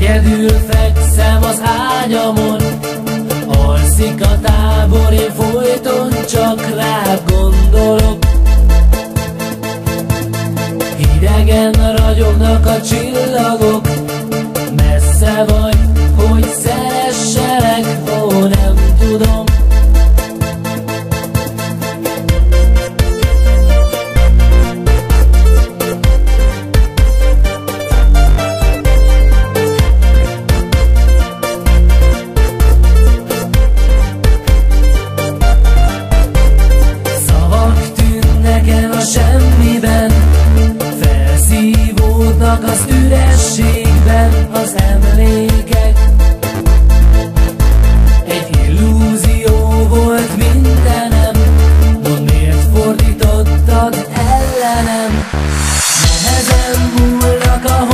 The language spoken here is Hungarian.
Egyedül fekszem az ágyamon, alszik a tábor, én folyton csak rád gondolok. Hidegen ragyognak a csillagok, messze vagy, hogy szeresselek, ó, nem tudom. Semmiben felszívódnak az ürességben az emlékek. Egy illúzió volt mindenem, mondd, miért fordítottad ellenem? Nehezen múlnak a